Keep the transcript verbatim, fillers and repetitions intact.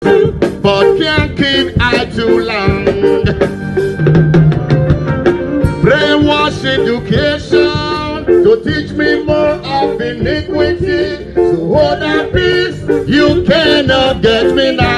but can't keep I too long. Brainwash education to teach me more of iniquity. So hold that peace, you cannot get me now.